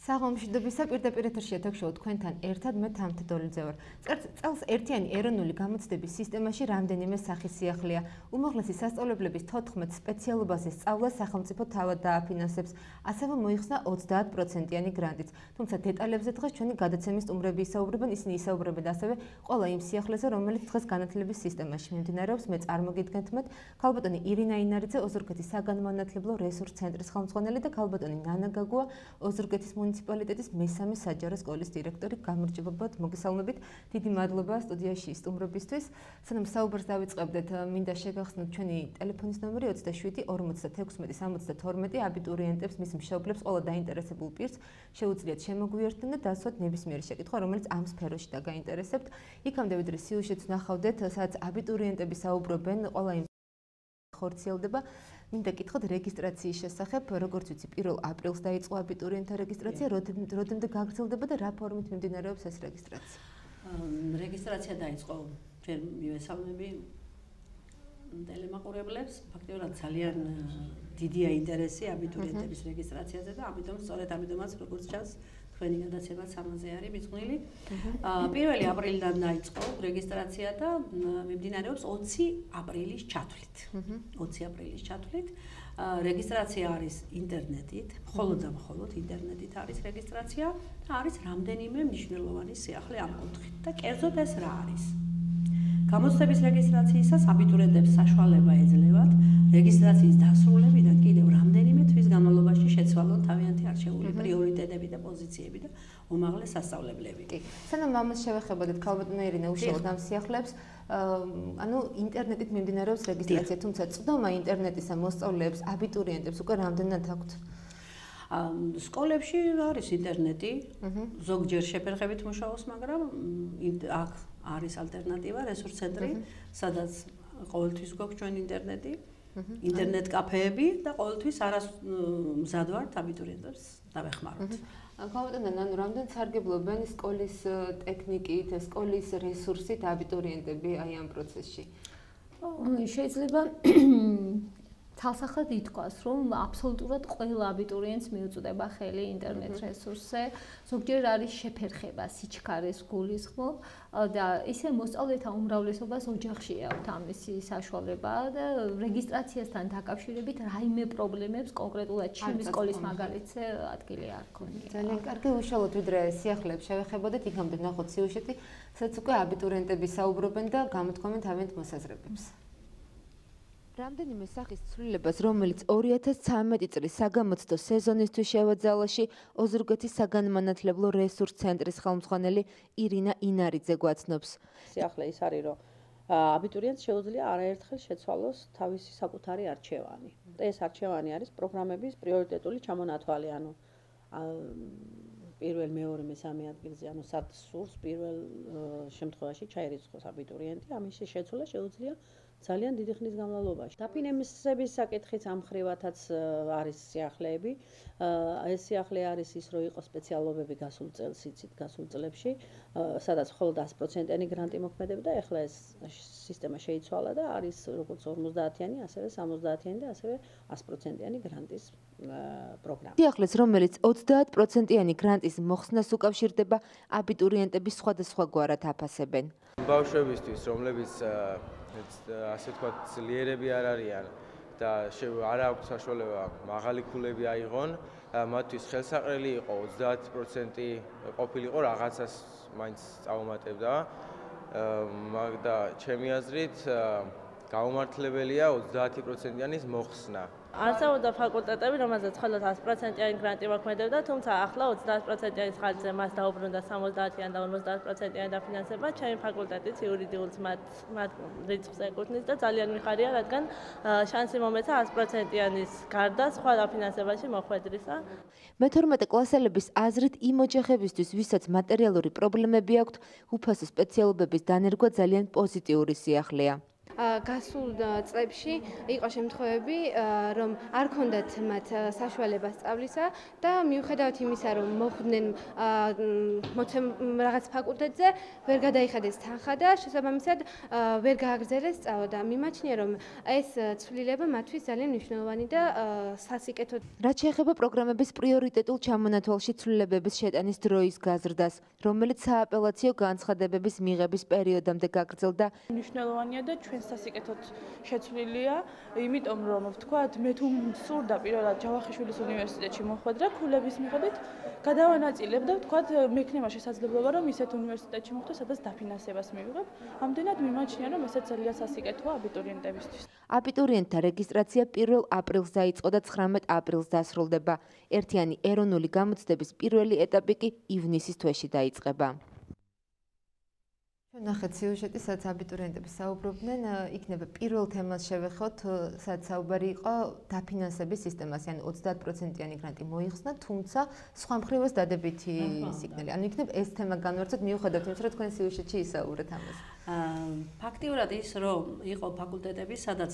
საღამოშიდობისა პირდაპირ ეთერშია თოქ-შოუ თქვენთან ერთად მე თამთედოლიძე ვარ. წელს ერთიანი ეროვნული გამოცდების სისტემაში რამდენიმე სახის სიახლეა. უმაღლესი სასწავლებლების 14 სპეციალობაზე სწავლა სახელმწიფო თავად დააფინანსებს, ასევე მოიხსნა 30%-იანი გრანტიც. თუმცა დეტალებზე დღეს ჩვენი გადაცემის სტუმრები ისაუბრებენ, ისინი ისაუბრებენ ასევე ყველა იმ სიახლეზე, რომელიც დღეს განათლების სისტემაში მიმდინარეობს. მე წარმოგიდგენთ მათ ქალბატონი ირინა ინარიძე, ოზურგეთის საგანმანათლებლო რესურს ცენტრის ხელმძღვანელი და ქალბატონი ნანა გაგუა, ოზურგეთის მუნიციპალიტეტის მესამე საჯარო სკოლის დირექტორი. გამარჯობათ, მოგესალმებით. დიდი მადლობა სტუდიაში სტუმრობისთვის. სანამ საუბარს დავიწყებდეთ, მინდა შეგახსნათ ჩვენი ტელეფონის ნომერი 27 56 72 აბიტურიენტებს, მის მშობლებს, ყველა დაინტერესებულ პირს შეუძლიათ შემოგვიერთდნენ და დასვათ ნებისმიერი შეკითხვა, რომელიც ამ სფეროში დაგაინტერესებთ. იქამდე ვიდრე სიუჟეტს ნახავდეთ, სადაც აბიტურიენტები საუბრობენ, ყველა იმ ხორციელდება. მინდა გითხოთ რეგისტრაციის შესახებ, როგორც ვიცი, 1 აპრილს დაიწყო აბიტურიენტთა რეგისტრაცია, როდემდე გაგრძელდება და რა ფორმით მიმდინარეობს ეს რეგისტრაცია? რეგისტრაცია დაიწყო, ჯერ მივესალმები ტელემაყურებლებს, ფაქტობრივად ძალიან დიდია ინტერესი აბიტურიენტების რეგისტრაციაზე და ამიტომ სწორედ ამიტომაც როგორც ჩანს თქვენი გადაცემაც ამაზე არის მიძღვნილი. 1 აპრილიდან დაიწყო რეგისტრაცია და მიმდინარეობს 20 აპრილის ჩათვლით. 20 აპრილის ჩათვლით. რეგისტრაცია არის ინტერნეტით, მხოლოდ და მხოლოდ ინტერნეტით არის რეგისტრაცია და არის რამდენიმე მნიშვნელოვანი სიახლე ამ კუთხით და კერძოდ ეს რა არის? გამოცდების რეგისტრაციისას აბიტურიენტებს საშუალება ეძლევათ რეგისტრაციის დასრულებიდან კიდევ რამდენიმე თვის განმავლობაში შეცვალონ თავიანთი არჩეული პრიორიტეტები და პოზიციები და უმაღლეს სასწავლებლები. სანამ ამას შევეხებოდეთ, ქალბატონი ირინა უშუალოდ ამ სიახლეებს, ანუ ინტერნეტით მიმდინარეობს რეგისტრაცია, თუმცა წვდომა ინტერნეტისა მოსწავლეებს, აბიტურიენტებს უკვე რამდენად აქვთ? სკოლებში არის ინტერნეტი, ზოგჯერ შეფერხებით მუშაობს, მაგრამ აქ არის ალტერნატივა, რესურს ცენტრი, სადაც ყოველთვის გვაქვს ჩვენ ინტერნეტი, ინტერნეტ კაფეები და ყოველთვის მზად ვართ აბიტურიენტებს დავეხმაროთ. ქალბატონო ნანო, რამდენ სარგებლობენ სკოლის ტექნიკით, სკოლის რესურსით აბიტურიენტები აი ამ პროცესში? შეიძლება თალსახლად ითქვას, რომ აბსოლუტურად ყველა აბიტურიენტს მიუწვდება ხელი ინტერნეტ რესურსზე. ზოგჯერ არის შეფერხება სიჩქარეს გულისხმობ და ისე მოსწავლეთა უმრავლესობას ოჯახში აქვს ამისი საშუალება და რეგისტრაციასთან დაკავშირებით რაიმე პრობლემებს კონკრეტულად ჩემი სკოლის მაგალითზე ადგილი არ ქონია. ძალიან კარგი, უშუალოდ ვიდრე სიახლეებს შევეხებოდეთ, იქამდე ნახოთ სიუჟეტი, სადაც უკვე აბიტურიენტები საუბრობენ და გამოთქვამენ თავიანთ მოსაზრებებს. რამდენიმე სახის ცვლილებას, რომელიც 2013 წლის საგამოცდო სეზონისთვის შევაძალაში, ოზურგეთის საგანმანათლებლო რესურს ცენტრის ხელმძღვანელი ირინა ინარიძე გვაცნობს. სიახლე ის არის, რომ აბიტურიენტს შეუძლია არაერთხელ შეცვალოს თავისი საკუთარი არჩევანი. ეს არჩევანი არის პროგრამების პრიორიტეტული ჩამონათვალი, ანუ პირველ, მეორე, მესამე ადგილზე, ანუ სად სურს პირველ შემთხვევაში ჩაირიცხოს აბიტურიენტი, ამის შეცვლა შეუძლია ძალიან დიდი ხნის განმავლობაში. დაფინანსების საკითხიც ამ ხრივათაც არის სიახლეები. ეს სიახლე არის ის, რომ იყოს სპეციალობები გასულ წელს, იცით, გასულ წლებში, სადაც მხოლოდ 100%-იანი გრანტი მოქმედებდა, ეხლა ეს სისტემა შეიცვალა და არის როგორც 50-იანი, ასევე 70-იანი და ასევე 100%-იანი გრანტის პროგრამა. სიახლეს, რომელიც 30%-იანი გრანტის მოხსნას უკავშირდება, აბიტურიენტები სხვადასხვაგვარად აფასებენ. ბავშვებისთვის, რომლებიც ასე ვთქვათ, ძლიერები არ არიან და არ აქვს საშუალება მაღალი ქულები აიღონ, მათთვის ხელსაყრელი იყო 30% ყოფილიყო რაღაცას მაინც წაუმატებდა და ჩემი აზრით გაუმართლებელია 30%-იანის მოხსნა. არსებობდა ფაკულტეტები, რომელზეც მხოლოდ 100%-იანი გრანტი მოქმედებდა, თუმცა ახლა 30%-იანი ხარჯზე მას დაუბრუნდა 70-იანი და 50%-იანი დაფინანსება. ჩემი ფაკულტეტიც იურიდიულს მათ რიცხვს ეკუთვნის და ძალიან მიხარია, რადგან შანსი მომეცა 100%-იანის გარდა სხვა დაფინანსებაში მოხვედრისა. მე-12 კლასელების აზრით იმ ოჯახებისთვის, ვისაც მატერიალური პრობლემები აქვთ, უფასო სპეციალობების დანერგვა ძალიან პოზიტიური სიახლეა. გასულ წლებში იყო შემთხვევები, რომ არ ჰქონდათ მათ საშუალება სწავლისა და მიუხედავად იმისა, რომ მოხვდნენ რაღაც ფაკულტეტზე, ვერ გადაიხადეს თანხა და შესაბამისად ვერ გააგრძელეს სწავლა და მიმაჩნია, რომ ეს ცვლილება მათთვის ძალიან მნიშვნელოვანი და სასიკეთო. რაც შეეხება პროგრამების პრიორიტეტულ ჩამონათვალში ცვლილებების შეტანის დროის გაზრდას, რომელიც სააპელაციო განცხადებების მიღების პერიოდამდე გაგრძელდა. მნიშვნელოვანია და ჩვენ სასიკეთოდ შეცვლილია, იმიტომ რომ ვთქვათ, მე თუ სურდა პირველად ჯავახიშვილის უნივერსიტეტში მოხვედრა ქულების მიხედვით, გადავანაწილებ და ვთქვათ, მექნება შესაძლებლობა, რომ ისეთ უნივერსიტეტში მოხვდე, სადაც დაფინანსებას მივიღებ. ამდენად მიმაჩნია, რომ ესეც ძალიან სასიკეთოა აბიტურიენტებისთვის. აბიტურიენტთა რეგისტრაცია 1 აპრილს დაიწყო და 19 აპრილს დასრულდება. ერთიანი ეროვნული გამოცდების პირველი ეტაპი კი ივნისის თვეში დაიწყება. ნახეთ სიუჟეტი, სადაც აბიტურიენტები საუბრობდნენ, იქნება პირველ თემას შევეხოთ, სადაც საუბარი იყო დაფინანსების სისტემაზე, ანუ 30%-იანი გრანტი მოიხსნა, თუმცა სხვა მხრივაც დადებითი სიგნალი. ანუ იქნება ეს თემა განვავრცოთ, მიუხედავად იმისა, რომ თქვენ სიუჟეტში ისაუბრეთ ამას. ფაქტიურად ის, რომ იყო ფაკულტეტები, სადაც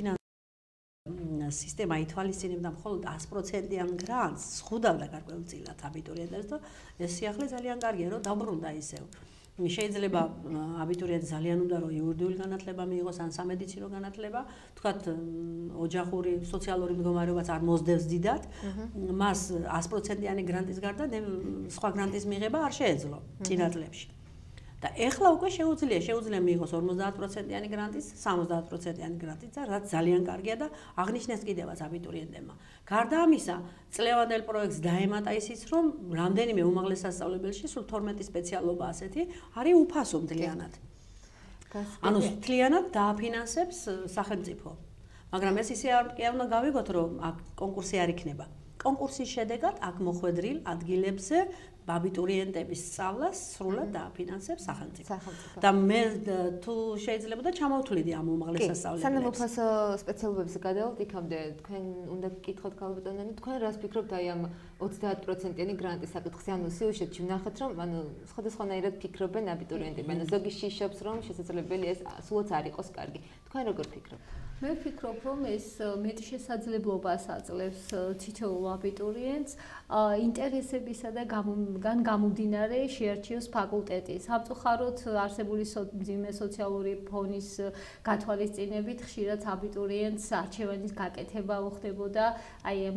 სისტემა ითვალისწინებდა მხოლოდ 100%-იან გრანტს, ხუდავდა გარკვეულწილად აბიტურიენტებს და ეს სიახლე ძალიან კარგია, რომ დაბრუნდა ისევ. შეიძლება აბიტურიენტს ძალიან უნდა რომ იურიდიული განათლება მიიღოს ან სამედიცინო განათლება, თქვათ ოჯახური სოციალური მდგომარეობაც არ მოსდევს დიდად, მას 100%-იანი გრანტის გარდა სხვა გრანტის მიღება არ შეეძლო წინა წლებში. და ეხლა უკვე შეუძლია მიიღოს 50%-იანი გრანტის, 70%-იანი გრანტის და რაც ძალიან კარგია და აღნიშნეს კიდევაც აბიტურიენტებმა. გარდა ამისა, წლევანდელ პროექტს დაემატა ისიც, რომ რამდენიმე უმაღლეს სასწავლებელში სულ 12 სპეციალობა ასეთი არის უფასო მთლიანად. ანუ მთლიანად დააფინანსებს სახელმწიფო. მაგრამ ეს ისე არ უნდა გავიგოთ, რომ აქ კონკურსი არ იქნება. კონკურსის შედეგად აქ მოხვედრილ ადგილებზე აბიტურიენტების სწავლას სრულად დააფინანსებს სახელმწიფო. და მე თუ შეიძლება და ჩამოვთვლიდი ამ უმაღლეს სასწავლებლებს. სანამ უფასო სპეციალობებზე გადავალთ იქამდე, თქვენ უნდა გკითხოთ ქალბატონანი, თქვენ რას ფიქრობთ აი ამ 30%-იანი გრანტის საკითხზე? ანუ სიუჟეტში ვნახეთ, რომ ანუ სხვადასხვანაირად ფიქრობენ აბიტურიენტები. ანუ ზოგი შიშობს, რომ შესაძლებელი ეს სულაც არ იყოს კარგი. თქვენ როგორ ფიქრობთ? მე ვფიქრობ, რომ ეს მეტ შესაძლებლობას აძლევს თითოეულ აბიტურიენტს ინტერესებისა და გამომდინარე შეარჩიოს ფაკულტეტი. სამწუხაროდ არსებული მძიმე სოციალური ფონის გათვალისწინებით ხშირად აბიტურიენტს არჩევანის გაკეთება უხდებოდა აი ამ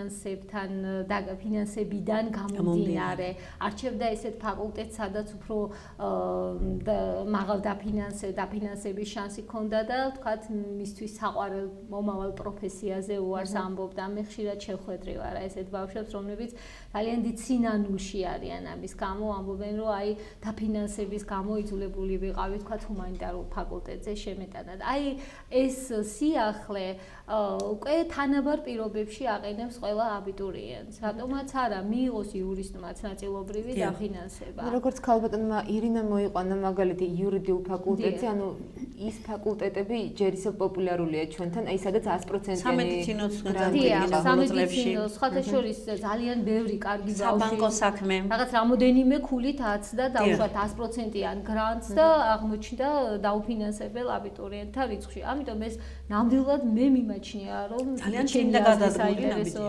ფინანსებიდან გამომდინარე. არჩევდა ესეთ ფაკულტეტს, სადაც უფრო მაღალ დაფინანსების შანსი ჰქონდა და თქვათ მისთვის საყვარელ მომავალ პროფესიაზე უარს ამბობდა. მე ხშირად შევხვედრი ვარ ესეთ ბავშვებს, რომლებიც ძალიან დიდ სინანულში არიან ამის გამო, ამბობენ, რომ აი დაფინანსების გამო იძულებული ვიყავი თქვათ ჰუმანიტარულ ფაკულტეტზე შემეტანად. აი ეს სიახლე უკვე თანაბარ პირობებში აყენებს ყველა აბიტურიენტს. რატომაც არა მიიღოს იურისტმაც ნაწილობრივი დაფინანსება. როგორც ქალბატონმა ირინა მოიყვანა მაგალითი იურიდიულ ფაკულტეტზე, ანუ ის ფაკულტეტები ჯერ ისევ პოპულარულია ჩვენთან, აი სადაც 100%-იანი სამედიცინოს სამედიცინო, სხვათა შორის ძალიან ბევრი კარგი საბანკო საქმე. რაღაც რამოდენიმე ქულით აცდა დაუშვათ 100%-იან გრანტს და აღმოჩნდა დაუფინანსებელ აბიტურიენტთა რიცხვში. ამიტომ ეს ნამდვილად მე მიმაჩნია, რომ ძალიან ჩინდა გადადგმული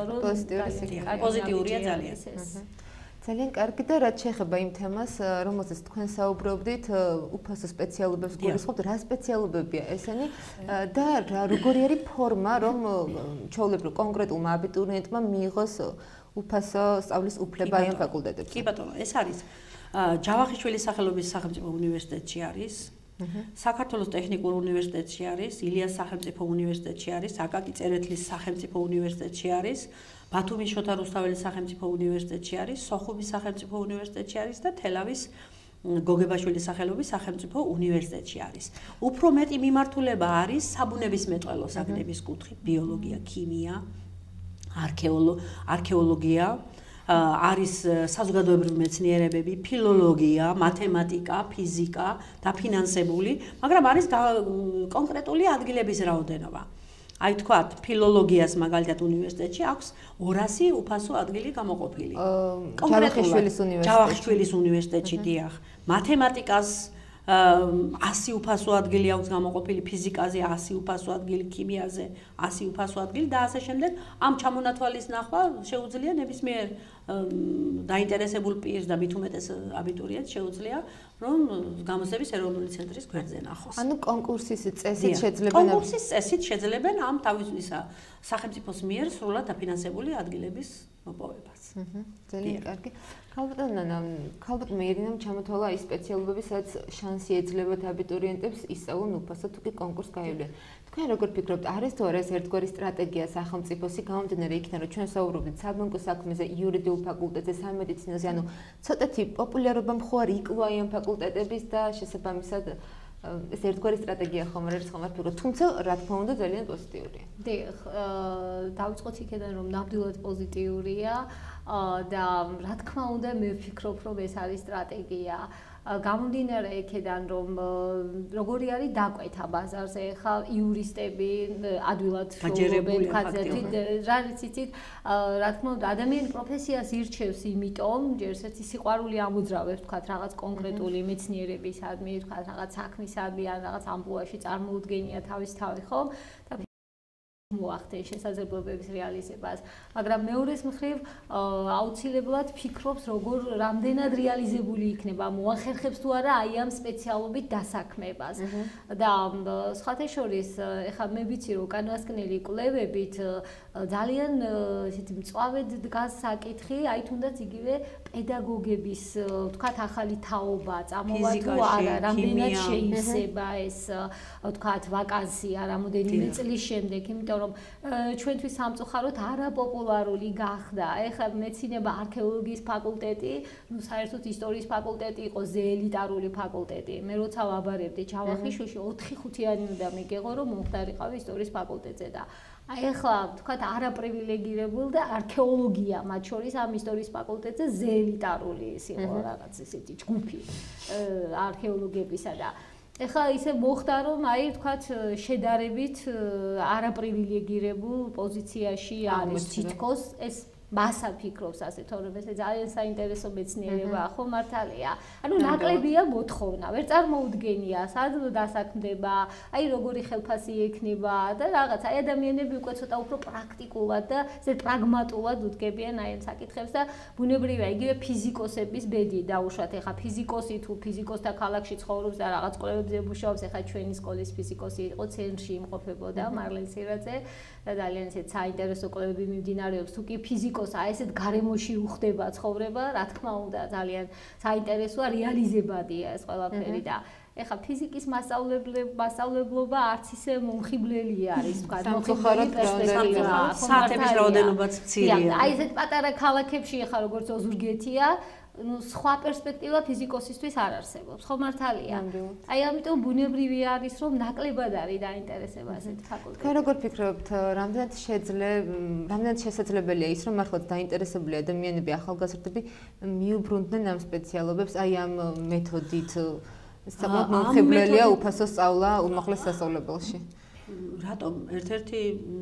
პოზიტიურია ძალიან. ძალიან კარგი და რაც შეეხება იმ თემას, რომელზეც თქვენ საუბრობდით, უფასო სპეციალობებს გულისხმობთ, რა სპეციალობებია ესენი და როგორი არის ფორმა, რომ ჩვეულებრივ კონკრეტულმა აბიტურიენტმა მიიღოს უფასო სწავლის უფლება ამ ფაკულტეტებში? კი ბატონო, ეს არის ჯავახიშვილის სახელობის სახელმწიფო უნივერსიტეტში არის. საქართველოს ტექნიკურ უნივერსიტეტში არის, ილიას სახელმწიფო უნივერსიტეტში არის, აკაკი წერეთლის სახელმწიფო უნივერსიტეტში არის, ბათუმის შოთა რუსთაველის სახელმწიფო უნივერსიტეტში არის, სოხუმის სახელმწიფო უნივერსიტეტში არის და თელავის გოგებაშვილის სახელობის სახელმწიფო უნივერსიტეტში არის. უფრო მეტი მიმართულება არის საბუნებისმეტყველო საგნების კუთხით, ბიოლოგია, ქიმია, არქეოლოგია, არის საზოგადოებრივი მეცნიერებები, ფილოლოგია, მათემატიკა, ფიზიკა, დაფინანსებული, მაგრამ არის კონკრეტული ადგილების რაოდენობა. აი თქვათ, ფილოლოგიას მაგალითად უნივერსიტეტში აქვს 200 უფასო ადგილი გამოყოფილი. ჯავახიშვილის უნივერსიტეტში. ჯავახიშვილის უნივერსიტეტში დიახ. მათემატიკას 100 უფასო ადგილი აქვს გამოყოფილი ფიზიკაზე, 100 უფასო ადგილი ქიმიაზე, 100 უფასო ადგილი და ასე შემდეგ. ამ ჩამონათვალის ნახვა შეუძლია ნებისმიერ დაინტერესებულ პირს და მით უმეტეს აბიტურიენტს შეუძლია რომ გამოცდების ეროვნული ცენტრის გვერდზე ნახოს. ანუ კონკურსის წესით შეძლებენ კონკურსის წესით შეძლებენ ამ თავისისა სახელმწიფოს მიერ სრულად დაფინანსებული ადგილების მოპოვებას. ძალიან კარგი. ქალბატონო ირინამ ჩამოთვალა ის სპეციალობები, სადაც შანსი ეძლევათ აბიტურიენტებს ისწავლონ უფასოდ თუ კი კონკურსს გაივლიან. თქვენ როგორ ფიქრობთ, არის თუ არა ეს ერთგვარი სტრატეგია სახელმწიფოსი გამომდინარე იქიდან, რომ ჩვენ საუბრობთ საბანკო საქმეზე, იურიდიულ ფაკულტეტზე, სამედიცინოზე, ანუ ცოტათი პოპულარობა ხო არ იკლვა ამ ფაკულტეტების და შესაბამისად ეს ერთგვარი სტრატეგია ხომ არის ხომ არ ფიქრობთ, თუმცა რა თქმა უნდა ძალიან პოზიტიურია. დიახ, დავიწყოთ იქიდან რომ ნამდვილად პოზიტიურია და რა თქმა უნდა მე ვფიქრობ რომ ეს არის სტრატეგია. გამომდინარე იქიდან რომ როგორი არის დაკვეთა ბაზარზე ხა იურისტები ადვილად შოუობენ ხაზებით რა იცით რა თქმა უნდა ადამიანი პროფესიას ირჩევს იმიტომ ჯერ ერთი სიყვარული ამოძრავებს თქვა რაღაც კონკრეტული მეცნიერებისადმი თქვა რაღაც საქმისადმი ან რაღაც ამპლუაში წარმოუდგენია თავის თავი ხო და მოახდენ შესაძლებლობების რეალიზებას, მაგრამ მეორეს მხრივ აუცილებლად ფიქრობს, როგორ რამდენად რეალიზებული იქნება, მოახერხებს თუ არა აი ამ სპეციალობით დასაქმებას. და სხვათა შორის, ეხლა მე ვიცი, რომ უკანასკნელი კვლევებით ძალიან ისეთი მწვავედ დგას საკითხი, აი თუნდაც იგივე პედაგოგების, ვთქვათ, ახალი თაობა წამოვა თუ არა, რამდენად შეივსება ეს, ვთქვათ, ვაკანსია რამოდენიმე წლის შემდეგ, იმიტომ რომ ჩვენთვის სამწუხაროდ არაპოპულარული გახდა. ეხლა მეცნიერება არქეოლოგიის ფაკულტეტი, ну საერთოდ ისტორიის ფაკულტეტი იყო ზეელიტარული ფაკულტეტი. მე როცა ვაბარებდი ჯავახიშვილში 4-5-იანი უნდა მიგეღო რომ მომხდარიყავი ისტორიის ფაკულტეტზე და აი ეხლა ვთქვათ არაპრივილეგირებული და არქეოლოგია მათ შორის ამ ისტორიის ფაკულტეტზე ზეელიტარული ის იყო რაღაც ესეთი ჯგუფი არქეოლოგებისა და ეხლა ისე მოხდა რომ აი ვთქვათ შედარებით არაპრივილეგირებულ პოზიციაში არის თითქოს ეს მასა ფიქრობს ასე თორემ ეს ძალიან საინტერესო მეცნიერებაა ხო მართალია ანუ ნაკლებია მოთხოვნა ვერ წარმოუდგენია სად დასაქმდება აი როგორი ხელფასი ექნება და რაღაც აი ადამიანები უკვე ცოტა უფრო პრაქტიკულად და ესე პრაგმატულად უდგებიან აი ამ საკითხებს და ბუნებრივია იგივე ფიზიკოსების ბედი დაუშვათ ეხა ფიზიკოსი თუ ფიზიკოსთა ქალაქში ცხოვრობს და რაღაც კვლევებზე მუშაობს ეხა ჩვენი სკოლის ფიზიკოსი იყო ცენტრში იმყოფებოდა მარლენ სირაძე და ძალიან ისეთ საინტერესო კვლევები მიმდინარეობს თუ კი ფიზიკოსა ესეთ გარემოში უხდება ცხოვრება რა თქმა უნდა ძალიან საინტერესოა რეალიზებადია ეს ყველაფერი და ეხა ფიზიკის მასწავლებლობა არც ისე მომხიბლელი არის თქვა მომხიბლელი პერსპექტივა საათების რაოდენობაც მცირეა აი ესეთ პატარა ქალაქებში ეხა როგორც ოზურგეთია ну სხვა პერსპექტივა ფიზიკოსისთვის არ არსებობს ხო მართალია აი ამიტომ ბუნებრივი არის რომ ნაკლებად არის დაინტერესება ასეთ ფაკულტეტებში თქვენ როგორ ფიქრობთ რამდენად შესაძლებელია ის რომ მართლაც დაინტერესებული ადამიანები ახალგაზრდები მიუბრუნდნენ ამ სპეციალობებს აი ამ მეთოდით საკმაოდ მომხიბლელია უფასო სწავლა უმაღლეს სასწავლებელში რატომ ერთ-ერთი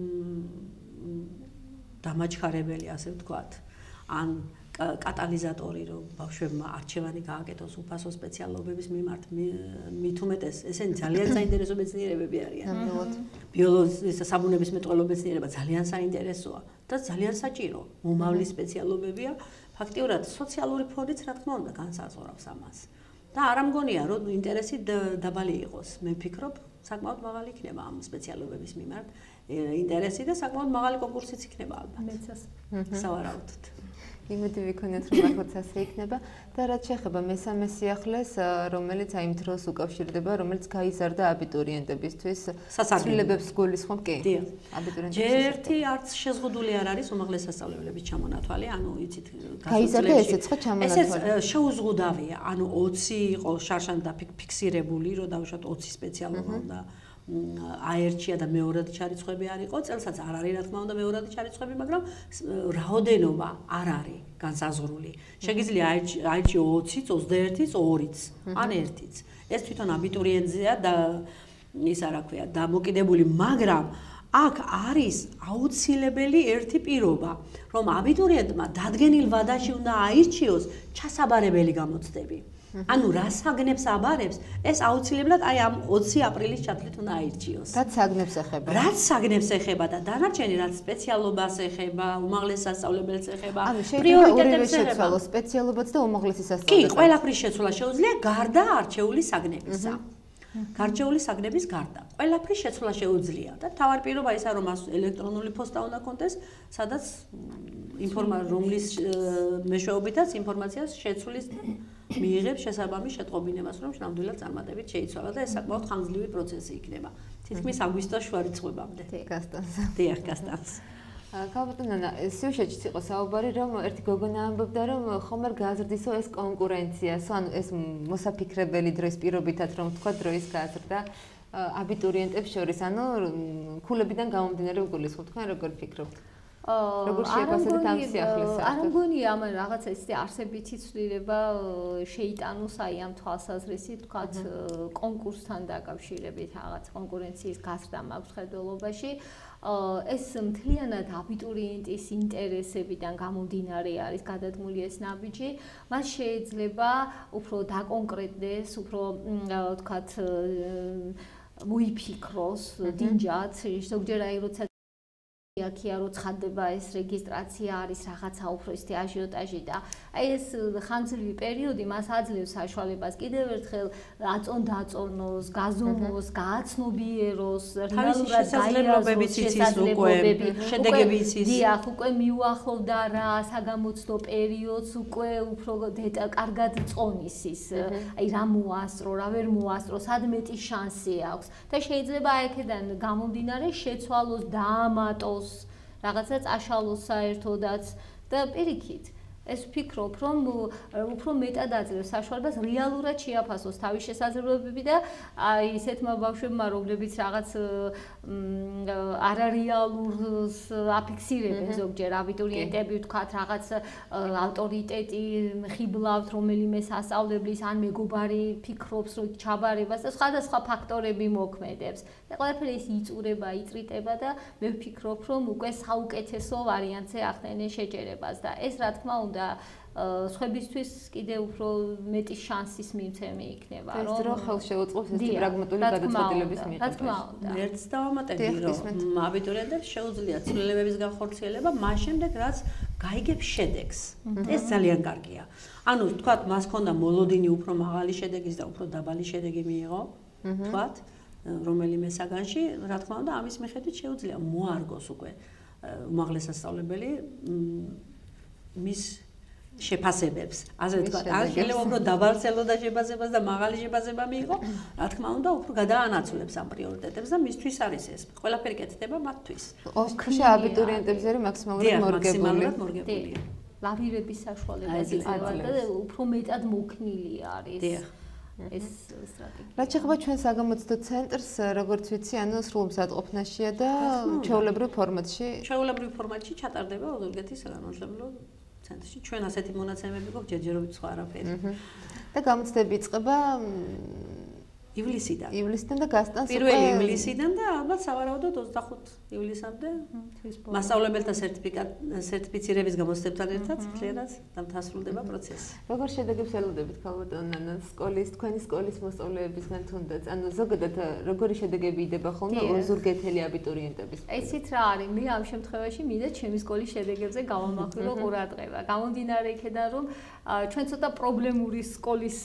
დამაჩქარებელი ასე ვთქვათ ან კატალიზატორი რომ ბავშვებმა არჩევანი გააკეთოს უფასო სპეციალობების მიმართ მით უმეტეს ესენი ძალიან საინტერესო მეცნიერებები არიან ბიოლოგიის საბუნებისმეტყველო მეცნიერება ძალიან საინტერესოა და ძალიან საჭირო მომავლის სპეციალობებია ფაქტიურად სოციალური ფონდიც რა თქმა უნდა განსაზღვრავს ამას და არ ამგონია რომ ინტერესი დაბალი იყოს მე ვფიქრობ საკმაოდ მაღალი იქნება ამ სპეციალობების მიმართ ინტერესი და საკმაოდ მაღალი კონკურსიც იქნება ალბათ მეცას სავარაუდოდ იმედი ვიქონიათ რომ მართლაც ასე იქნება და რაც შეეხება მესამე სიახლეს რომელიც აი იმ დროს უკავშირდება რომელიც გაიზარდა აბიტურიენტებისთვის ცვლილებებს გულისხმობ კი აბიტურიენტებს ერთი არც შეზღუდული არ არის უმაღლეს სასწავლებლების ჩამონათვალი ანუ იცით გაიზარდა ესეც ხო ჩამონათვალი ესეც შეუზღუდავია ანუ 20 იყო შარშან დაფიქსირებული რომ დავუშვათ 20 სპეციალობა უნდა აერჩია და მეორადი ჩარიცხვები არ იყო წელსაც არ არის რა თქმა უნდა მეორადი ჩარიცხვები მაგრამ რაოდენობა არ არის განსაზღვრული შეგიძლია აერჩიო 20-იც 21-იც 2-იც ან 1-იც ეს თვითონ აბიტურიენტზეა და ისა რა ქვია დამოკიდებული მაგრამ აქ არის აუცილებელი ერთი პირობა რომ აბიტურიენტმა დადგენილ ვადაში უნდა აირჩიოს ჩასაბარებელი გამოცდები ანუ რა საგნებს აბარებს, ეს აუცილებლად აი ამ 20 აპრილის ჩათვლით უნდა აირჩიოს. რაც საგნებს ეხება. რაც საგნებს ეხება და დანარჩენი რაც სპეციალობას ეხება, უმაღლეს სასწავლებელს ეხება, პრიორიტეტებს ეხება, სპეციალობაც და უმაღლესი სასწავლებელი. კი, ყველაფრის შეცვლა შეუძლია გარდა არჩეული საგნებისა. გარჩეული საგნების გარდა. ყველაფრის შეცვლა შეუძლია და თავარ პირობა ისა რომ მას ელექტრონული პოსტა უნდა კონდეს, სადაც რომლის მეშვეობითაც ინფორმაციას შეცვლის მიიღებს შესაბამის შეტყობინებას, რომ ნამდვილად წარმატებით შეიცვალა და ეს საკმაოდ ხანგრძლივი პროცესი იქნება. თითქმის აგვისტოს შუა რიცხვებამდე. გასტანს. დიახ, გასტანს. ქალბატონო, სიუჟეტში იყო საუბარი, რომ ერთი გოგონა ამბობდა, რომ ხომ არ გააზრდისო ეს კონკურენცია, ანუ ეს მოსაფიქრებელი დროის პირობითაც, რომ თქვა დროის გააზრდა აბიტურიენტებს შორის, ანუ ქულებიდან გამომდინარე უგულისხმობ, თქვენ როგორ ფიქრობთ? როგორ შეგვასწრეთ ამ სიახლეს? არ მგონია ამ რაღაცა ისეთი არსებითი ცვლილება შეიტანოს აი ამ თვალსაზრისით, თქვათ კონკურსთან დაკავშირებით რაღაც კონკურენციის გაზრდა მაქვს ხედველობაში. ეს მთლიანად აბიტურიენტის ინტერესებიდან გამომდინარე არის გადადგმული ეს ნაბიჯი. მას შეიძლება უფრო დაკონკრეტდეს, უფრო თქვათ მოიფიქროს დინჯად, ზოგჯერ აი როცა აქია რო ცხადდება ეს რეგისტრაცია არის რაღაცა უფრო ისეთი აჟიოტაჟი და აი ეს ხანგრძლივი პერიოდი მას აძლევს საშუალებას კიდევ ერთხელ აწონ-დაწონოს, გაზომოს, გააცნობიეროს, რეალურად შესაძლებლობებიც იცის უკვე, შედეგები იცის. დიახ, უკვე მიუახლოვდა რა საგამოცდო პერიოდს, უკვე უფრო კარგად წონის ის, აი რა მოასწრო, რა ვერ მოასწრო, სად მეტი შანსი აქვს და შეიძლება აქედან გამომდინარე შეცვალოს, დაამატოს რაღაცა წაშალოს საერთოდაც და პირიქით ეს ვფიქრობ რომ უფრო მეტად აძლევს საშუალებას რეალურად შეაფასოს თავის შესაძლებლობები და აი ისეთმა ბავშვებმა რომლებიც რაღაც არარეალურს აფიქსირებენ ზოგჯერ აბიტურიენტები ვთქვათ რაღაც ავტორიტეტი ხიბლავთ რომელიმე სასწავლებლის ან მეგობარი ფიქრობს რომ ჩაბარებას და სხვადასხვა ფაქტორები მოქმედებს და ყველაფერი ის იწურება, იწრიტება და მე ვფიქრობ რომ უკვე საუკეთესო ვარიანტზე ახდენენ შეჯერებას და ეს რა თქმა უნდა სხვებისთვის კიდე უფრო მეტი შანსის მიმცემი იქნება რომ ეს დრო ხელს შეუწყობს ეს პრაგმატული გადაწყვეტილების მიღებას. ერთს დავამატებდი რომ აბიტურიენტებს შეუძლია ცვლილებების განხორციელება მას შემდეგ რაც გაიგებს შედეგს. ეს ძალიან კარგია. ანუ თქვათ მას ჰქონდა მოლოდინი უფრო მაღალი შედეგის და უფრო დაბალი შედეგი მიიღო. თქვათ რომელიმე საგანში, რა თქმა უნდა, ამის მიხედვით შეუძლია მოარგოს უკვე უმაღლეს სასწავლებელი მის შეფასებებს. ასე ვთქვათ, ან შეიძლება უფრო დაბალცელო და შეფასებას და მაღალი შეფასება მიიღო, რა თქმა უნდა, უფრო გადაანაცვლებს ამ პრიორიტეტებს და მისთვის არის ეს. ყველაფერი კეთდება მათთვის. ოქროშა აბიტურიენტებზე არის მაქსიმალურად მორგებული. ლავირების საშუალებას იძლევა და უფრო მეტად მოქნილი არის. ეს სტრატეგია. რაც შეეხება ჩვენ საგამოცდო ცენტრს, როგორც ვიცი, ანუ სრულ მზადყოფნაშია და ჩვეულებრივ ფორმატში. ჩვეულებრივ ფორმატში ჩატარდება ოზურგეთის საგამომცემლო ცენტრში. ჩვენ ასეთი მონაცემები გვაქვს, ჯერჯერობით სხვა არაფერი. და გამოცდები იწყება ივლისიდან. ივლისიდან და გასტანს უკვე 1 ივლისიდან და ალბათ სავარაუდოდ 25 ივლისამდე მასწავლებელთა სერტიფიცირების გამოცდებთან ერთად მთლიანად დასრულდება პროცესი. როგორ შედეგებს ელოდებით ქალბატონო სკოლის, თქვენი სკოლის მოსწავლეებისგან თუნდაც? ანუ ზოგადად როგორი შედეგები იდება ხოლმე ოზურგეთელი აბიტურიენტების? ესეთ რა არის? მე ამ შემთხვევაში მინდა ჩემი სკოლის შედეგებზე გავამახვილო ყურადღება. გამომდინარე იქედან რომ ჩვენ ცოტა პრობლემური სკოლის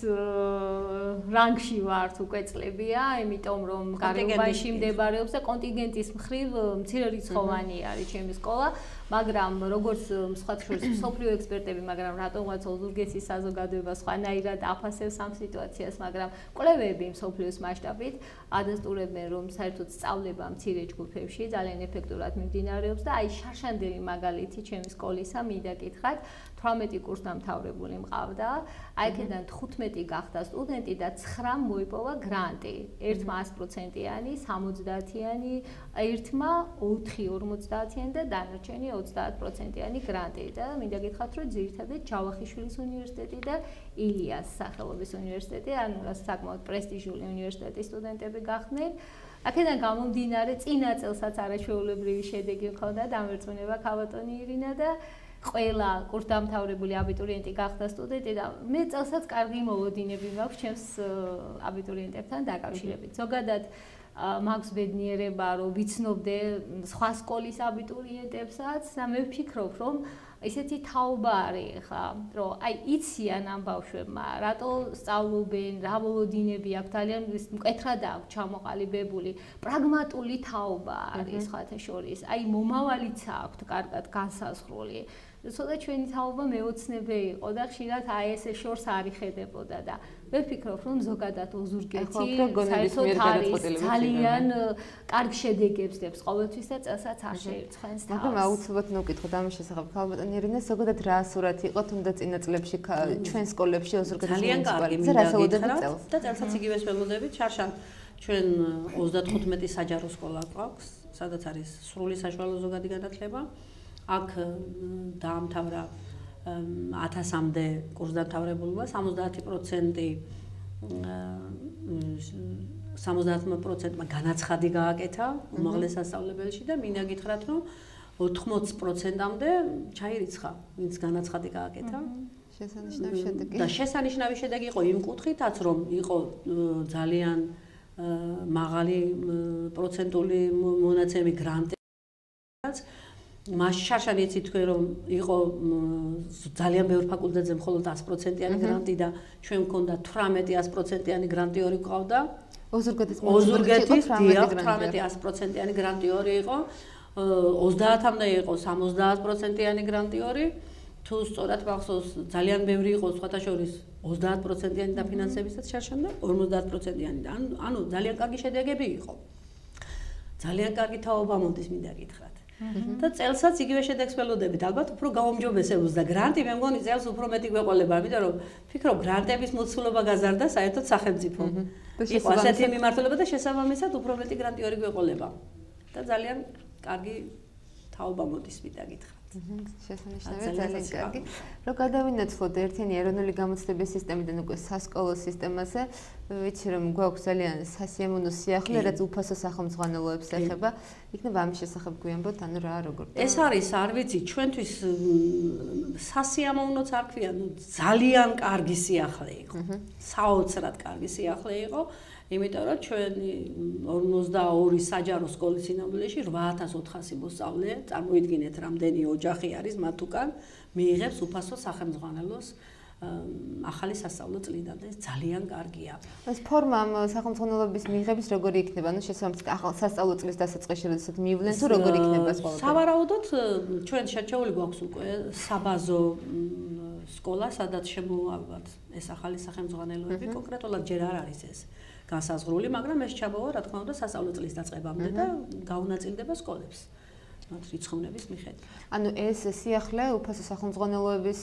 რანგში ვართ უკვე წლებია, იმიტომ რომ გარემოში მდებარეობს და კონტინგენტის მხრივ მცირერიცხოვანი არის ჩემი სკოლა, მაგრამ როგორც სხვა შორის მსოფლიო ექსპერტები, მაგრამ რატომაც ოზურგეთის საზოგადოება სხვანაირად აფასებს ამ სიტუაციას, მაგრამ კვლევები მსოფლიოს მასშტაბით ადასტურებენ, რომ საერთოდ სწავლება მცირე ჯგუფებში ძალიან ეფექტურად მიმდინარეობს და აი შარშანდელი მაგალითი ჩემი სკოლისა მინდა გითხრათ 18 კურსდამთავრებული მყავდა, აი აქედან 15 გახდა სტუდენტი და 9 მოიპოვა გრანტი. ერთმა 100%-იანი, 70-იანი, ერთმა 4-50-იანი და დანარჩენი 30%-იანი გრანტი და მინდა გითხრათ, რომ ძირითადად ჯავახიშვილის უნივერსიტეტი და ილიას სახელობის უნივერსიტეტი, ანუ საკმაოდ პრესტიჟული უნივერსიტეტის სტუდენტები გახდნენ. აქედან გამომდინარე, წინა წელსაც არაჩვეულებრივი შედეგი მქონდა დამერწმუნება ქალბატონი ირინა და ყველა კურსდამთავრებული აბიტურიენტი გახდა სტუდენტი და მე წელსაც კარგი მოლოდინები მაქვს ჩემს აბიტურიენტებთან დაკავშირებით. ზოგადად მაქვს ბედნიერება რომ ვიცნობდე სხვა სკოლის აბიტურიენტებსაც და მე ვფიქრობ რომ ისეთი თაობა არის ხა რომ აი იციან ამ ბავშვებმა რატო სწავლობენ რა მოლოდინები აქვს ძალიან მკვეთრად აქვს ჩამოყალიბებული პრაგმატული თაობა არის სხვათა შორის აი მომავალიც აქვს კარგად განსაზღვრული ცოტა ჩვენი თაობა მეოცნები იყო და ხშირად აი ესე შორს არ იხედებოდა და მე ვფიქრობ რომ ზოგადად ოზურგეთი საერთოდ არის ძალიან კარგ შედეგებს დებს ყოველთვის და წელსაც არ შეირცხენს თავს. მაგრამ აუცილებლად ნუკითხოთ ამის შესახებ ქალბატონი ირინე, ზოგადად რა სურათი იყო თუნდაც წინა წლებში ჩვენ სკოლებში ოზურგეთის ძალიან კარგი და წელსაც იგივეს ველოდებით ჩარშან ჩვენ 35 საჯარო სკოლა გვაქვს, სადაც არის სრული საშუალო ზოგადი განათლება. აქ დაამთავრა 1000-მდე კურსდამთავრებულმა 70%-მა განაცხადი გააკეთა უმაღლეს სასწავლებელში და მინდა გითხრათ რომ 80%-მდე ჩაირიცხა ვინც განაცხადი გააკეთა შესანიშნავი შედეგი და შესანიშნავი შედეგი იყო იმ კუთხითაც რომ იყო ძალიან მაღალი პროცენტული მონაცემი გრანტებიც მას შარშანი იცით თქვენ რომ იყო ძალიან ბევრ ფაკულტეტზე მხოლოდ 100%-იანი გრანტი და ჩვენ მქონდა 18% გრანტი ორი გვყავდა ოზურგეთის 18% გრანტი ორი იყო 30-მდე იყო 70%-იანი გრანტი ორი თუ სწორად მახსოვს ძალიან ბევრი იყო სხვათა შორის 30%-იანი დაფინანსებისაც შარშან და 50%-იანი და ანუ ძალიან კარგი შედეგები იყო ძალიან კარგი თაობა მომდის მინდა გითხრათ და წელსაც იგივე შედეგს ველოდებით. ალბათ უფრო გაუმჯობესებულს და გრანტი მე მგონი წელს უფრო მეტი გვეყოლება, ამიტომ რომ ვფიქრობ გრანტების მოცულობა გაზარდა საერთოდ სახელმწიფო. იყო ასეთი მიმართულება და შესაბამისად უფრო მეტი გრანტი ორი გვეყოლება. და ძალიან კარგი თაობა მოდის მინდა გითხრათ. შესანიშნავია ძალიან კარგი. რომ გადავინაცვლოთ ერთიანი ეროვნული გამოცდების სისტემიდან უკვე სასკოლო სისტემაზე, ვიცი რომ გვაქვს ძალიან სასიამოვნო სიახლე, რაც უფასო სახელმძღვანელოებს ეხება. იქნება ამის შესახებ გვიანბოთ, ანუ რა როგორ. ეს არის, არ ვიცი, ჩვენთვის სასიამოვნოც არ ქვია, ძალიან კარგი სიახლე იყო. საოცრად კარგი სიახლე იყო. იმიტომ რომ ჩვენი 52 საჯარო სკოლის სინამდვილეში 8400 მოსწავლე, წარმოიდგინეთ რამდენი ოჯახი არის მათ უკან, მიიღებს უფასო სახელმძღვანელოს ახალი სასწავლო წლიდან და ეს ძალიან კარგია. ეს ფორმა სახელმძღვანელოების მიღების როგორი იქნება? ანუ შესაბამისად ახალ სასწავლო წლის დასაწყისში როდესაც მივლენ თუ როგორი იქნება ეს ყველაფერი? სავარაუდოდ ჩვენ შერჩეული გვაქვს უკვე საბაზო სკოლა, სადაც შემოვავთ ეს ახალი სახელმძღვანელოები, კონკრეტულად ჯერ არ არის ეს განსაზღვრული, მაგრამ ეს ჩაბოვა რა თქმა უნდა სასწავლო წლის დაწყებამდე და გაუნაწილდება სკოლებს. მათ რიცხოვნების მიხედვით. ანუ ეს სიახლე უფასო სახელმძღვანელოების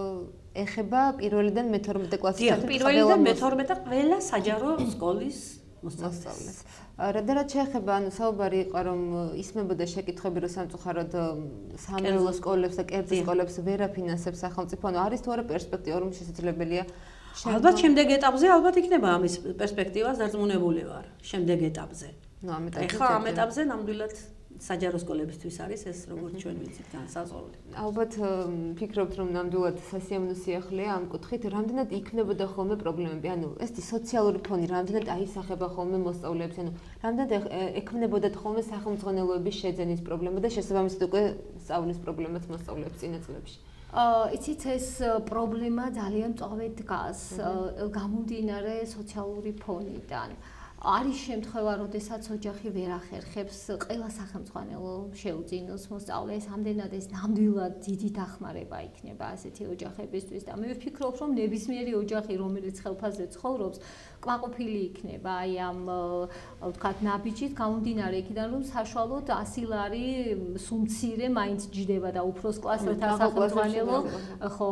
ეხება პირველიდან მე-12 კლასის პირველიდან მე-12 და ყველა საჯარო სკოლის მოსწავლეს. რადგან შეეხება, ანუ საუბარი იყო რომ ისმებოდა შეკითხვები რომ სამწუხაროდ სამრევლო სკოლებს და კერძო სკოლებს ვერ აფინანსებს სახელმწიფო, ანუ არის თუ არა პერსპექტივა რომ შესაძლებელია ალბათ შემდეგ ეტაპზე ალბათ იქნება ამის პერსპექტივა დარწმუნებული ვარ შემდეგ ეტაპზე. ნუ ამ ეტაპზე. ეხლა ამ ეტაპზე ნამდვილად საჯარო სკოლებისთვის არის ეს როგორც ჩვენ ვიცით განსაზღვრული. ალბათ ფიქრობთ რომ ნამდვილად სასიამოვნო სიახლეა ამ კუთხით, რამდენად იქნებოდა ხოლმე პრობლემები, ანუ ეს სოციალური ფონი რამდენად აისახება ხოლმე მოსწავლეებს, ანუ რამდენად ექმნებოდათ ხოლმე სახელმძღვანელოების შეძენის პრობლემა და შესაბამისად უკვე სწავლის პრობლემაც მოსწავლეებს წინა წლებში. იცით ეს პრობლემა ძალიან მწვავედ დგას გამომდინარე სოციალური ფონიდან. არის შემთხვევა, როდესაც ოჯახი ვერ ახერხებს ყველა სახელმძღვანელო შეუძინოს მოსწავლეს, ამდენად ეს ნამდვილად დიდი დახმარება იქნება ასეთი ოჯახებისთვის და მე ვფიქრობ, რომ ნებისმიერი ოჯახი, რომელიც ხელფასზე ცხოვრობს, კმაყოფილი იქნება აი ამ ვთქვათ ნაბიჯით გამომდინარე იქიდან, რომ საშუალოდ 100 ლარი სუმცირე მაინც ჯდება და უფროს კლასელთა სახელმძღვანელო ხო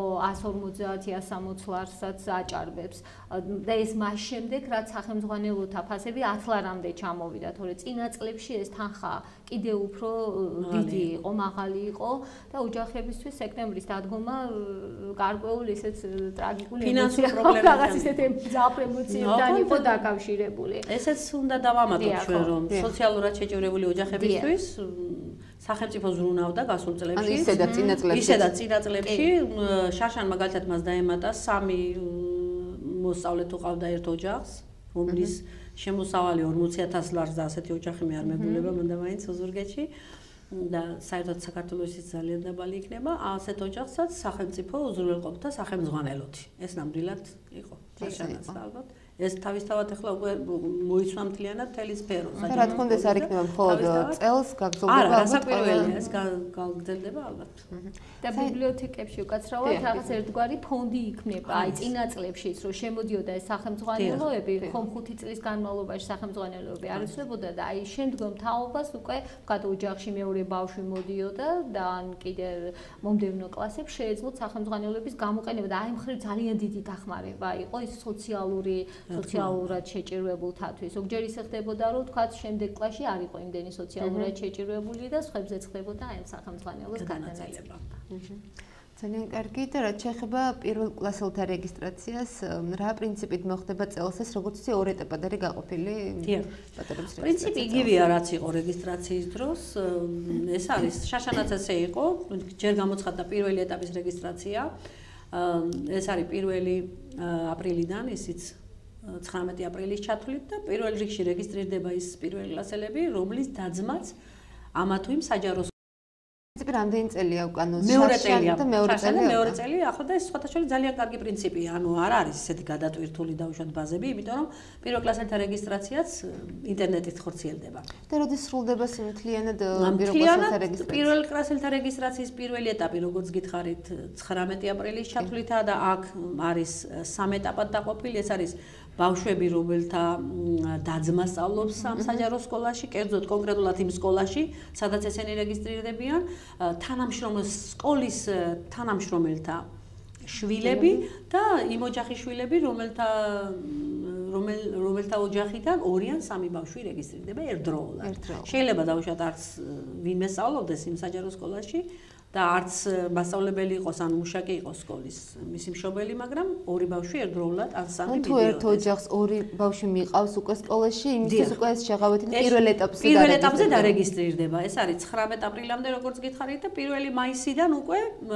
150-160 ლარსაც აჭარბებს და ეს მას შემდეგ რაც სახელმძღვანელოთა ფასები 10 ლარამდე ჩამოვიდა, თორე წინა წლებში ეს თანხა კიდევ უფრო დიდი იყო, მაღალი იყო და ოჯახებისთვის სექტემბრის დადგომა გარკვეულ ისეთ ტრაგიკული ფინანსური პრობლემები რაღაც ისეთ ძაფრ ემოციებთან ოჯახებთან იყო დაკავშირებული. ესეც უნდა დავამატოთ ჩვენ რომ სოციალურად შეჭირებული ოჯახებისთვის სახელმწიფო ზრუნავდა გასულ წლებში. ისედაც წინა წლებში შარშან მაგალითად მას დაემატა 3 მოსწავლე თუ ყავდა ერთ ოჯახს, რომლის შემოსავალი 40,000 ლარს და ასეთი ოჯახი მე არ მეგულება მანდა მაინც ოზურგეთში და საერთოდ საქართველოსიც ძალიან დაბალი იქნება. ასეთ ოჯახსაც სახელმწიფო უზრუნველყოფდა სახელმძღვანელოთი. ეს ნამდვილად იყო. შარშანაც ალბათ. ეს თავისთავად ახლა უკვე მოიცვა მთლიანად მთელი სფერო. რა თქმა უნდა ეს არ იქნება მხოლოდ წელს გაგრძელდება ალბათ. არა, საკურველია ეს გაგრძელდება ალბათ. და ბიბლიოთეკებში უკაცრავად რაღაც ერთგვარი ფონდი იქმნება. აი წინა წლებშიც რომ შემოდიოდა ეს სახელმძღვანელოები, ხომ 5 წლის განმავლობაში სახელმძღვანელოები არ იცვლებოდა და აი შემდგომ თაობას უკვე ვთქვათ ოჯახში მეორე ბავშვი მოდიოდა და ან კიდე მომდევნო კლასებში შეეძლოთ სახელმძღვანელოების გამოყენება და აი მხრივ ძალიან დიდი დახმარება იყო ის სოციალურად შეჭირებულთათვის. ზოგჯერ ისე ხდებოდა, რომ თქვათ შემდეგ კლასში არ იყო იმდენი სოციალურად შეჭირებული და სხვებზე ხდებოდა აი სახელმძღვანელოს გადანაწილება. ძალიან კარგი და რაც შეეხება პირველ კლასელთა რეგისტრაციას, რა პრინციპით მოხდება წელს ეს, როგორც იცი, 2 ეტაპად არის გაყოფილი პატრონების რეგისტრაცია. პრინციპი იგივეა, რაც იყო რეგისტრაციის დროს. ეს არის შაშანაც ესე იყო, ჯერ გამოცხადდა პირველი ეტაპის რეგისტრაცია. ეს არის 1 აპრილიდან, ისიც 19 აპრილის ჩათვლით და პირველ რიგში რეგისტრირდება ის პირველი კლასელები, რომლის დაძმაც ამა თუ იმ საჯარო პრინციპი რამდენი წელია უკანო? მეორე წელია და მეორე წელი ახლა და ეს სხვათაშორის ძალიან კარგი პრინციპია. ანუ არ არის ესეთი გადატვირთული დაუშვათ ბაზები, იმიტომ რომ პირველ κλასელთა რეგისტრაციაც ინტერნეტით ხორციელდება. და როდის სრულდება მთლიანად პირველ კლასელთა რეგისტრაცია? პირველ კლასელთა რეგისტრაციის პირველი ეტაპი, როგორც გითხარით, 19 აპრილის ჩათვლითაა და აქ არის 3 ეტაპად დაყოფილი. ეს არის ბავშვები, რომელთა დაძმა სწავლობს ამ საჯარო სკოლაში, კერძოდ კონკრეტულად იმ სკოლაში, სადაც ესენი რეგისტრირდებიან, სკოლის თანამშრომელთა შვილები და იმ ოჯახის შვილები, რომელთა ოჯახიდან 2 ან 3 ბავშვი რეგისტრირდება ერთდროულად. შეიძლება დაუშვათ არც ვინმე სწავლობდეს იმ საჯარო სკოლაში და არც მასწავლებელი იყოს ან მუშაკი იყოს სკოლის მისი მშობელი, მაგრამ 2 ბავშვი ერთდროულად ან 3 თუ ერთ ოჯახს 2 ბავშვი მიყავს უკვე სკოლაში, იმისთვის უკვე ეს შეღავათილი პირველ ეტაპზე დარეგისტრირდება. ეს არის 19 აპრილამდე, როგორც გითხარით და 1 მაისიდან უკვე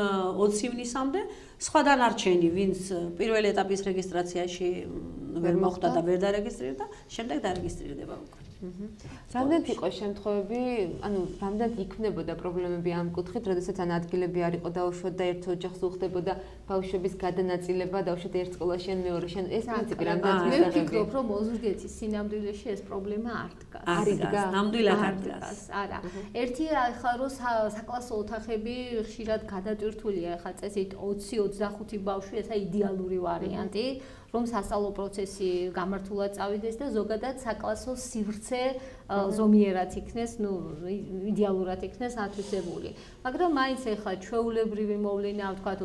20 ივნისამდე სხვა დანარჩენი, ვინც პირველი ეტაპის რეგისტრაციაში ვერ მოხვდა და ვერ დარეგისტრირდა, შემდეგ დარეგისტრირდება უკვე. რამდენად იყო შემთხვევები, ანუ რამდენად იქმნებოდა პრობლემები ამ კუთხით, როდესაც ან ადგილები არ იყო დაუშვათ და ერთ ოჯახს უხდებოდა ბავშვების გადანაწილება, დაუშვათ ერთ სკოლაში ან მეორეში, ეს პრინციპი რამდენად მე ვფიქრობ, რომ ოზურგეთის სინამდვილეში ეს პრობლემა არ დგას. არ დგას, ნამდვილად არ დგას. არა. ერთია ახლა რომ საკლასო ოთახები ხშირად გადატვირთულია, ახლა წესით 20-25 ბავშვი, ესა იდეალური ვარიანტი. რომ სასწავლო პროცესი გამართულად წავიდეს და ზოგადად საკლასო სივრცე ზომიერად იქნეს, იდეალურად იქნეს ათვისებული. მაგრამ მაინც ახლა ჩვეულებრივი მოვლენა, ვთქვათ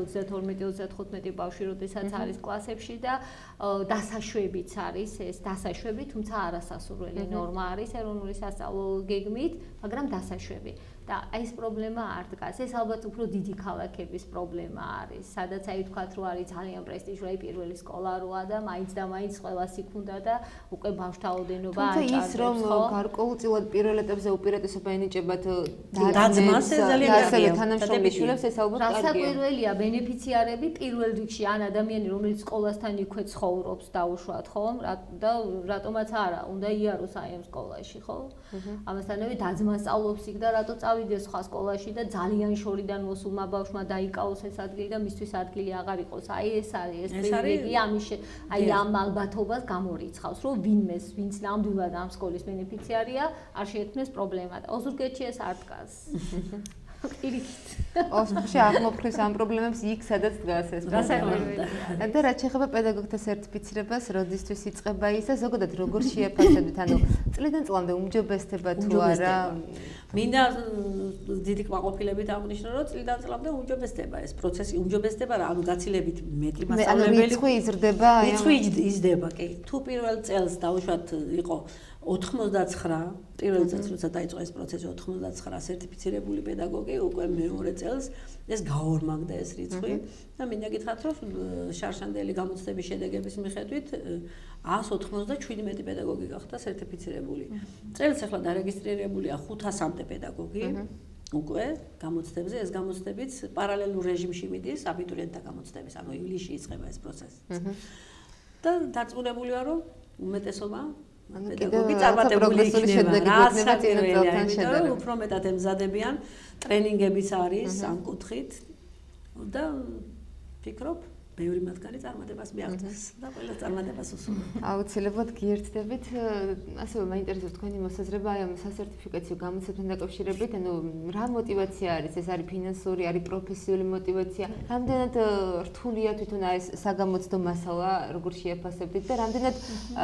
32-35 ბავშვი, როდესაც არის კლასებში და დასაშვებიც არის, ეს დასაშვები, თუმცა არასასურველი ნორმა არის ეროვნული სასწავლო გეგმით, მაგრამ დასაშვები. და აი ეს პრობლემა არ დგას. ეს ალბათ უფრო დიდი ქალაქების პრობლემა არის, სადაც აი ვთქვათ, რომ არის ძალიან პრესტიჟული პირველი სკოლა როა და მაინც და მაინც ყველას იქ უნდა და უკვე ბავშვთა ოდენობა აჭარბებს. თუმცა ის რომ გარკვეულწილად პირველ ეტაპზე უპირატესობა ენიჭებათ დაძმას ეს ძალიან კარგია. თანამშრომლის შვილებს ეს ალბათ კარგია. რასაკვირველია, ბენეფიციარები პირველ რიგში ან ადამიანი, რომელიც სკოლასთან იქვე ცხოვრობს დაუშვათ, ხო? და რატომაც არა, უნდა იაროს აი ამ სკოლაში, ხო? ამასთანავე დაძმას სწავლობს იქ და რატო წავიდეს სხვა სკოლაში და ძალიან შორიდან მოსულმა ბავშვმა დაიკავოს ეს ადგილი და მისთვის ადგილი აღარ იყოს. აი ეს არის ეს პრივილეგია, აი ამ ალბათობას გამორიცხავს, რომ ვინც ნამდვილად ამ სკოლის ბენეფიციარია, არ შეექმნეს პრობლემა და ოზურგეთში ეს არ დგას. პირიქით. ოსტში აღმოფხრის ამ პრობლემებს იქ სადაც დგას ეს პრობლემა. და რაც შეეხება პედაგოგთა სერტიფიცირებას, როდისთვის იწყება ის და ზოგადად როგორ შეაფასებთ, ანუ წლიდან წლამდე უმჯობესდება თუ არა? მინდა დიდი კმაყოფილებით აღნიშნო, რომ წლიდან წლამდე უმჯობესდება ეს პროცესი, უმჯობესდება რა, ანუ გაცილებით მეტი მასწავლებელი. რიცხვი იზრდება, რიცხვი იზრდება, კი. თუ პირველ წელს დაუშვათ იყო 99 პირველ წელს როცა დაიწყო ეს პროცესი 99 სერტიფიცირებული პედაგოგი უკვე მეორე წელს ეს გაორმაგდა ეს რიცხვი და მინდა გითხრათ რომ შარშანდელი გამოცდების შედეგების მიხედვით 197 პედაგოგი გახდა სერტიფიცირებული. წელს ახლა დარეგისტრირებულია 500-მდე პედაგოგი უკვე გამოცდებზე ეს გამოცდებიც პარალელურ რეჟიმში მიდის აბიტურიენტთა გამოცდების ანუ ივლისში იწყება ეს პროცესი. და დარწმუნებული ვარ რომ უმეტესობა პედაგოგი წარმატებული იქნება რაც პირველია იმიტომ რომ უფრო მეტად ემზადებიან ტრენინგებიც არის ამ კუთხით და ფიქრობ ბევრი მათგანი წარმატებას მიაღწევს და ყველა წარმატებას უსურვებ. აუცილებლად გიერთდებით, ასევე მაინტერესებს თქვენი მოსაზრება აი ამ სასერტიფიკაციო გამოცდებთან დაკავშირებით, ანუ რა мотиваცია არის, ეს არის ფინანსური, არის პროფესიული мотиваცია, რამდენად რთულია თვითონ ეს საგამოცდო მასალა, როგორ შეაფასებდით და რამდენად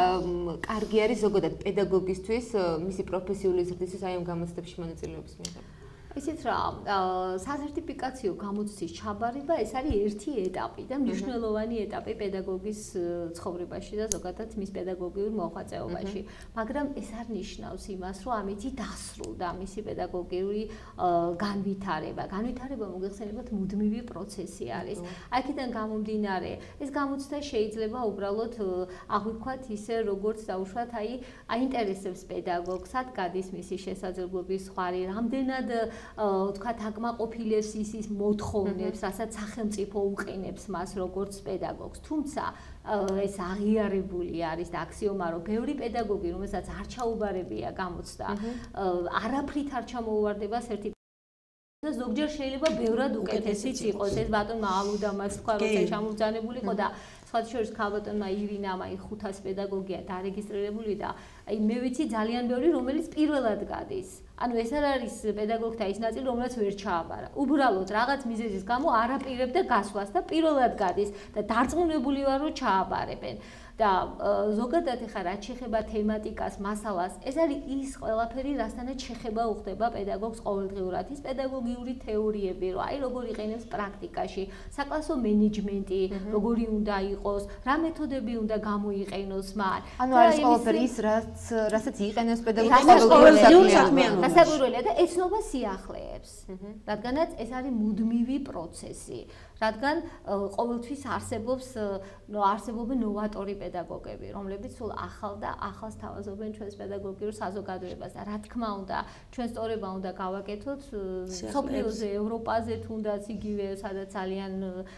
კარგი არის ზოგადად პედაგოგისთვის მისი პროფესიული ზრდისთვის აი ამ გამოცდებში მონაწილეობის მიღება. ისიც რა, სასერტიფიკაციო გამოცდის ჩაბარება ეს არის ერთი ეტაპი და მნიშვნელოვანი ეტაპი პედაგოგის ცხოვრებაში და ზოგადად მის პედაგოგიურ მოღვაწეობაში. მაგრამ ეს არ ნიშნავს იმას, რომ ამითი დასრულდა მისი პედაგოგიური განვითარება. განვითარება მოგეხსენებათ მუდმივი პროცესი არის. აქედან გამომდინარე, ეს გამოცდა შეიძლება უბრალოდ აღვიქვათ ისე, როგორც დაუშვათ, აინტერესებს პედაგოგს, სად გადის მისი შესაძლებლობის ზღვარი, რამდენად ვთქვათ, აკმაყოფილებს ის მოთხოვნებს, რასაც სახელმწიფო უყენებს მას როგორც პედაგოგს. თუმცა ეს აღიარებული არის და აქსიომა, რომ ბევრი პედაგოგი, რომელსაც არ ჩაუბარებია გამოცდა, არაფრით არ ჩამოუვარდება სერტიფიკატს და ზოგჯერ შეიძლება ბევრად უკეთესიც იყოს. ეს ბატონმა ალუდამაც თქვა, როცა ჩამოვძანებული იყო და სხვათა შორის ქალბატონმა ირინამ 500 პედაგოგია დარეგისტრირებული და მე ვიცი ძალიან ბევრი, რომელიც პირველად გადის. ანუ ეს არ არის პედაგოგთა ის ნაწილი, რომელიც ვერ ჩააბარა. უბრალოდ რაღაც მიზეზის გამო არ აპირებდა გასვლას და პირველად გადის და დარწმუნებული ვარ, რომ ჩააბარებენ. და ზოგადად ეხლა რაც შეეხება თემატიკას, მასალას, ეს არის ის ყველაფერი, რასთანაც შეხება უხდება პედაგოგს ყოველდღიურად. ის პედაგოგიური თეორიები, რომ აი როგორ იყენებს პრაქტიკაში, საკლასო მენეჯმენტი, როგორი უნდა იყოს, რა მეთოდები უნდა გამოიყენოს მან. ანუ არის ყველაფერი ის, რასაც იყენებს პედაგოგი ყოველდღიურ საქმიანობაში. დასაკვირველია და ეცნობა სიახლეებს, რადგანაც ეს არის მუდმივი პროცესი. რადგან ყოველთვის არსებობენ ნოვატორი პედაგოგები, რომლებიც სულ ახალ და ახალს თავაზობენ ჩვენს პედაგოგიურ საზოგადოებას და რა თქმა უნდა, ჩვენ სწორება უნდა გავაკეთოთ მსოფლიოზე, ევროპაზე თუნდაც იგივე, სადაც ძალიან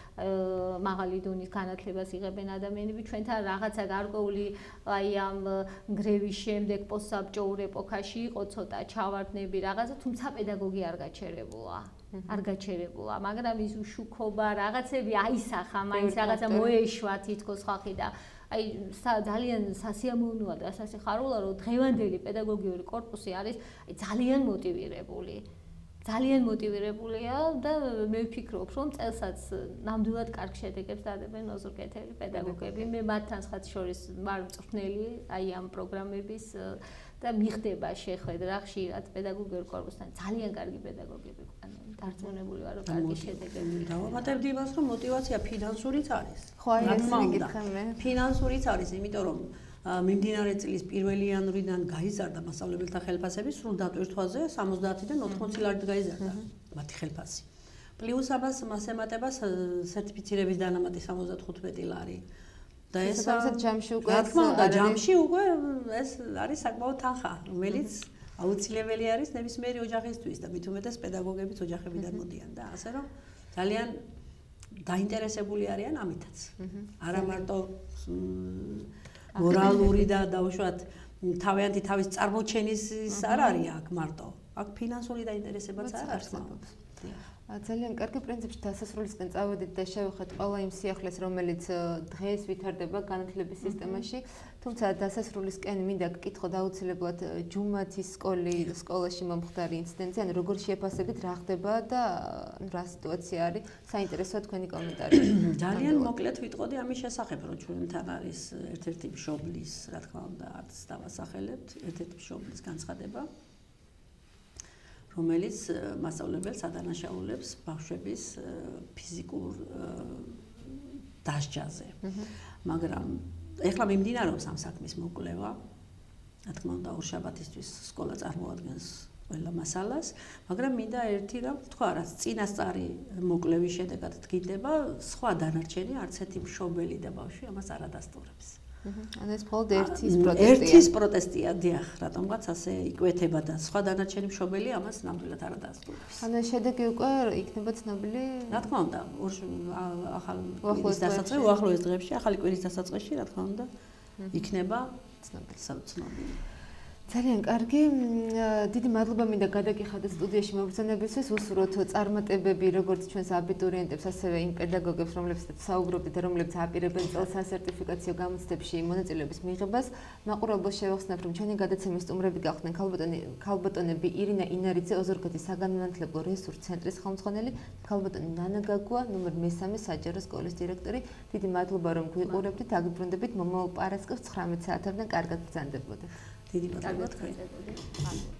მაღალი დონის განათლებას იღებენ ადამიანები, ჩვენთან რაღაცა გარკვეული აი ამ გრევის შემდეგ პოსტსაბჭოურ ეპოქაში იყო ცოტა ჩავარდნები რაღაცა, თუმცა პედაგოგი არ გაჩერებულა. არ გაჩერებულა, მაგრამ ის უშუქობა, რაღაცები აისახა, მაინც რაღაცა მოეშვა თითქოს ხალხი და აი ძალიან სასიამოვნოა და სასიხარულოა, რომ დღევანდელი პედაგოგიური კორპუსი არის ძალიან მოტივირებული. ძალიან მოტივირებულია და მე ვფიქრობ, რომ წელსაც ნამდვილად კარგ შედეგებს დადებენ ოზურგეთელი პედაგოგები. მე მათთან სხვათა შორის ვარ მწვრთნელი აი ამ პროგრამების და მიხდება შეხვედრა ხშირად პედაგოგიურ კორპუსთან. ძალიან კარგი პედაგოგები ყავენ. დარწმუნებული ვარ, რომ კარგი შედეგები. დავამატებდი იმას, რომ мотиваცია ფინანსურიც არის. ხო, აი ეს მიგითხარ მე. ფინანსურიც არის, იმიტომ რომ მიმდინარე წლის 1 იანვრიდან გაიზარდა მასწავლებელთა ხელფასები სრულ დატვირთვაზე 70-დან 80 ლარით გაიზარდა მათი ხელფასი. პლუს ამას მას ემატება სერტიფიცირების დანამატი 75 ლარი. და ეს ჯამში უკვე რა თქმა უნდა, ჯამში უკვე ეს არის საკმაოდ თანხა, რომელიც აუცილებელი არის ნებისმიერი ოჯახისთვის და მით უმეტეს პედაგოგებიც ოჯახებიდან მოდიან და ასე რომ ძალიან დაინტერესებული არიან ამითაც. არა მარტო მორალური და დაუშვათ თავიანთი თავის წარმოჩენის არ არის აქ მარტო. აქ ფინანსური დაინტერესებაც არ არსებობს. ძალიან კარგი პრინციპში დასასრულისკენ წავედით და შევეხეთ ყველა იმ სიახლეს, რომელიც დღეს ვითარდება განათლების სისტემაში. თუმცა დასასრულისკენ მინდა გკითხოთ აუცილებლად ჯუმათის სკოლაში მომხდარი ინციდენტი, ანუ როგორ შეაფასებით, რა ხდება და რა სიტუაცია არის, საინტერესოა თქვენი კომენტარი. ძალიან მოკლედ ვიტყოდი ამის შესახებ, რომ ჩვენთან არის ერთ-ერთი მშობლის, რა თქმა უნდა, არც დავასახელებთ, ერთ-ერთი მშობლის განცხადება. რომელიც მასწავლებელს ადანაშაულებს ბავშვების ფიზიკურ დასჯაზე. მაგრამ ეხლა მიმდინარეობს ამ საქმის მოკვლევა რა თქმა უნდა, ორშაბათისთვის სკოლა წარმოადგენს ყველა მასალას, მაგრამ მინდა ერთი რამ თქვა, რაც წინასწარი მოკლევის შედეგად დგინდება, სხვა დანარჩენი არც ერთი მშობელი და ბავშვი ამას არ ადასტურებს. ანუ ეს მხოლოდ ერთის პროტესტია. ერთის პროტესტია, დიახ, რატომღაც ასე იკვეთება და სხვა დანარჩენი მშობელი ამას ნამდვილად არ ადასტურებს. ანუ შედეგი უკვე იქნება ცნობილი? რა თქმა უნდა, ახალი კვირის დასაწყისში, უახლოეს დღეებში, ახალი კვირის დასაწყისში, რა თქმა უნდა, იქნება ცნობილი. ძალიან კარგი. დიდი მადლობა მინდა გადაგიხადოთ სტუდიაში მოგზაურობისთვის. უსურვოთ წარმატებები როგორც ჩვენს აბიტურიენტებს, ასევე იმ პედაგოგებს, რომლებსაც საუბრობდით და რომლებიც აპირებენ წელს სასერტიფიკაციო გამოცდებში მონაწილეობის მიღებას. მაყურებელს შევახსენებ, რომ ჩვენი გადაცემის სტუმრები გახდნენ ქალბატონები ირინა ინარიძე, ოზურგეთის საგანმანათლებლო რესურს ცენტრის ხელმძღვანელი, ქალბატონი ნანა გაგუა, ნომერ 3 საჯარო სკოლის დირექტორი. დიდი მადლობა რომ გვიყურებდით. აგიბრუნდებით მომავალ პარასკევს 19 საათამდე. კარგად ბრძანდებოდეთ. დიდი მადლობა თქვენ.